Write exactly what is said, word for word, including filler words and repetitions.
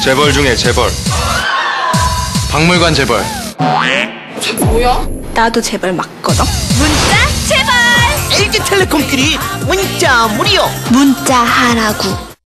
재벌 중에 재벌. 박물관 재벌. 뭐야? 나도 재벌 맞거든. 문자 재벌. 엘지텔레콤끼리 문자 무료. 문자 하라고.